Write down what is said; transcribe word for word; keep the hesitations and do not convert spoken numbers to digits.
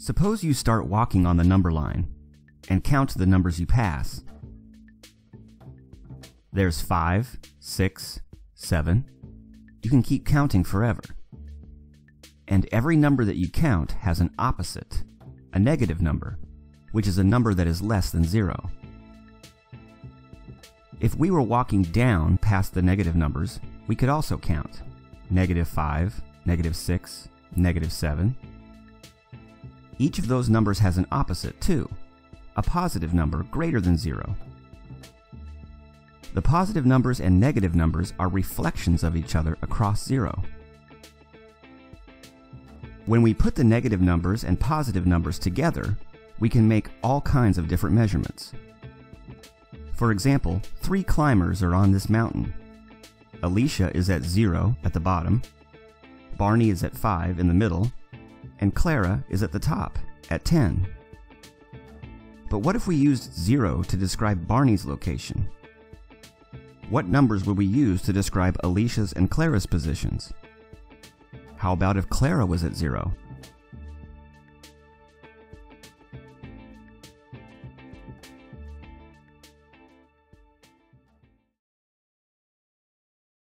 Suppose you start walking on the number line and count the numbers you pass. There's five, six, seven. You can keep counting forever. And every number that you count has an opposite, a negative number, which is a number that is less than zero. If we were walking down past the negative numbers, we could also count negative five, negative six, negative seven. Each of those numbers has an opposite too, a positive number greater than zero. The positive numbers and negative numbers are reflections of each other across zero. When we put the negative numbers and positive numbers together, we can make all kinds of different measurements. For example, three climbers are on this mountain. Alicia is at zero at the bottom, Barney is at five in the middle, and Clara is at the top at ten. But what if we used zero to describe Barney's location? What numbers would we use to describe Alicia's and Clara's positions? How about if Clara was at zero?